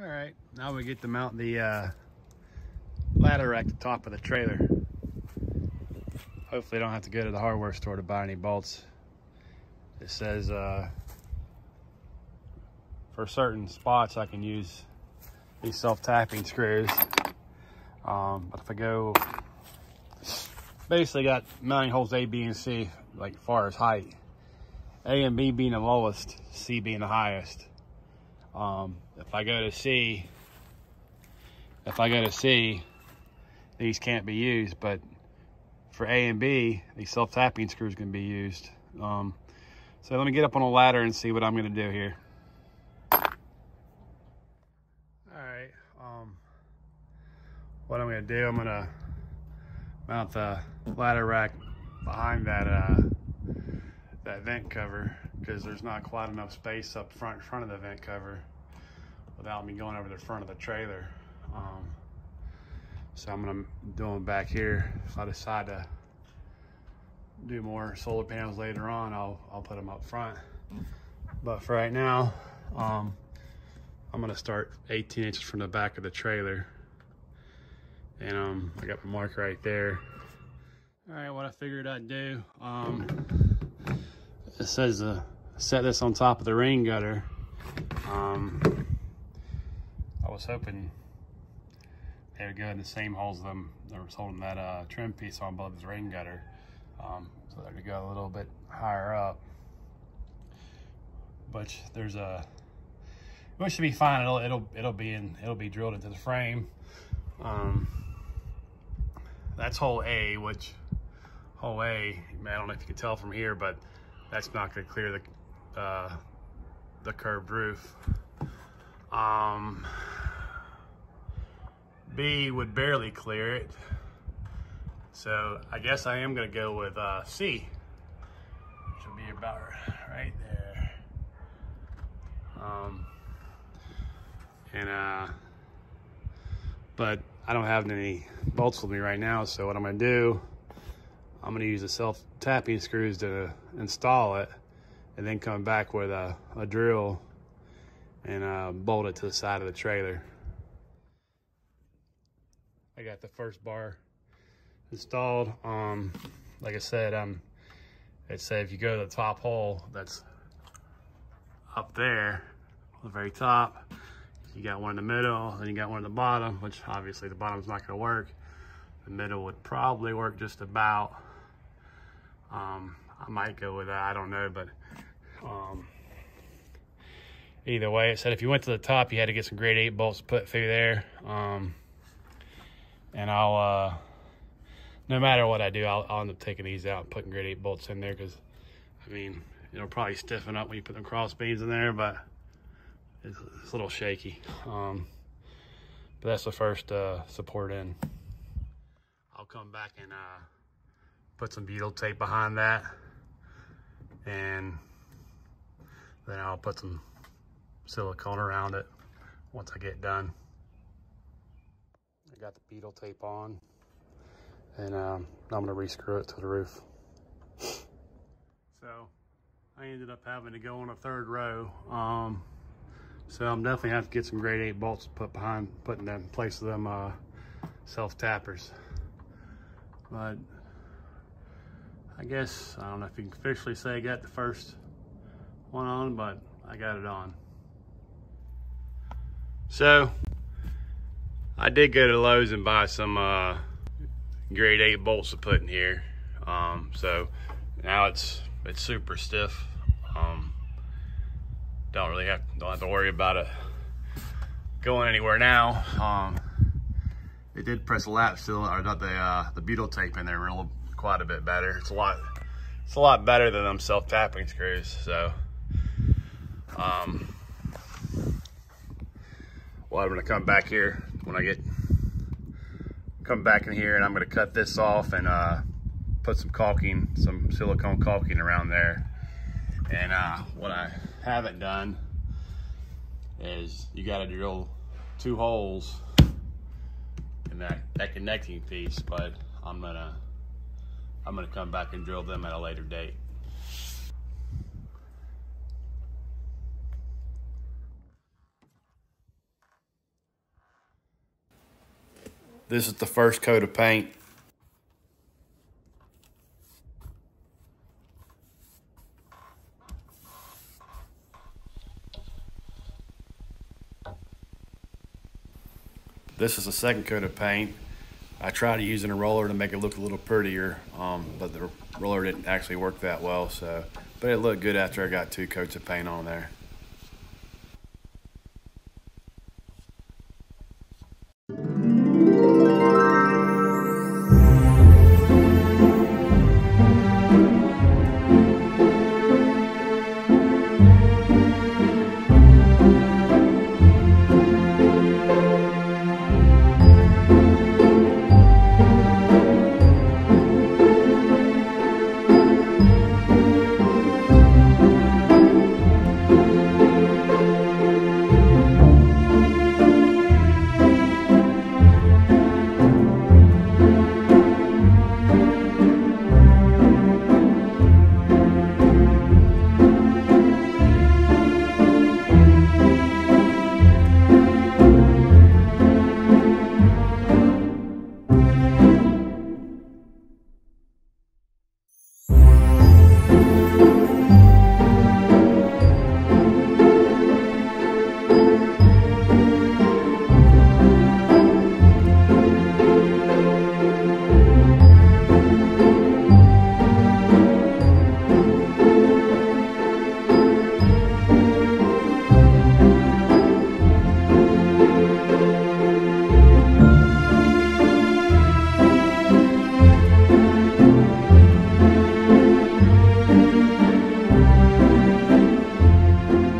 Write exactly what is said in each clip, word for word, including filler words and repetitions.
All right, now we get to mount the uh, ladder rack at the top of the trailer. Hopefully I don't have to go to the hardware store to buy any bolts. It says uh, for certain spots I can use these self-tapping screws. Um, but if I go, basically got mounting holes A, B, and C, like far as height. A and B being the lowest, C being the highest. Um, if I go to C, if I go to C, these can't be used, but for A and B, these self-tapping screws can be used. Um, so let me get up on a ladder and see what I'm gonna do here. All right, um, what I'm gonna do, I'm gonna mount the ladder rack behind that uh, that vent cover, because there's not quite enough space up front front of the vent cover without me going over the front of the trailer. Um, so I'm gonna do them back here. If I decide to do more solar panels later on, I'll, I'll put them up front. But for right now, um, I'm gonna start eighteen inches from the back of the trailer. And um, I got my mark right there. All right, what I figured I'd do, um, it says uh, set this on top of the rain gutter. Um, I was hoping they would go in the same holes them that was holding that uh, trim piece on above the rain gutter. Um, so they're gonna go a little bit higher up. But there's a, it should be fine. It'll it'll it'll be in it'll be drilled into the frame. Um, that's hole A, which hole A, man, I don't know if you can tell from here, but that's not going to clear the uh, the curved roof. Um, B would barely clear it, so I guess I am going to go with uh, C, which will be about right there. Um, and uh, but I don't have any bolts with me right now, so what I'm going to do, I'm going to use the self-tapping screws to install it, and then come back with a, a drill and uh, bolt it to the side of the trailer. I got the first bar installed. Um, like I said, um, it said if you go to the top hole that's up there, the very top, you got one in the middle, then you got one in the bottom, which obviously the bottom's not going to work. The middle would probably work just about. Um, I might go with that, I don't know, but um, either way, it said if you went to the top, you had to get some grade eight bolts put through there. Um, and I'll, uh, no matter what I do, I'll, I'll end up taking these out and putting grade eight bolts in there, because, I mean, it'll probably stiffen up when you put them cross beams in there, but it's, it's a little shaky. Um, but that's the first uh, support in. I'll come back and uh, put some butyl tape behind that, and then I'll put some silicone around it once I get done. I got the butyl tape on, and um, I'm gonna re-screw it to the roof. So I ended up having to go on a third row. Um, so I'm definitely have to get some grade eight bolts put behind, putting them in place of them uh, self-tappers. But I guess, I don't know if you can officially say I got the first one on, but I got it on. So I did go to Lowe's and buy some uh, grade eight bolts to put in here. Um, so now it's it's super stiff. Um, don't really have don't have to worry about it going anywhere now. Um, They did press a lap seal, or not the uh, the butyl tape in there, real quite a bit better. It's a lot, it's a lot better than them self-tapping screws. So, um, well, I'm gonna come back here when I get come back in here, and I'm gonna cut this off and uh, put some caulking, some silicone caulking around there. And uh, what I haven't done is you got to drill two holes in that, that connecting piece, but I'm gonna I'm gonna come back and drill them at a later date. This is the first coat of paint. This is the second coat of paint. I tried using a roller to make it look a little prettier, um, but the roller didn't actually work that well. So, but it looked good after I got two coats of paint on there.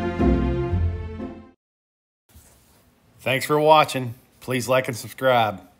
Thanks for watching. Please like and subscribe.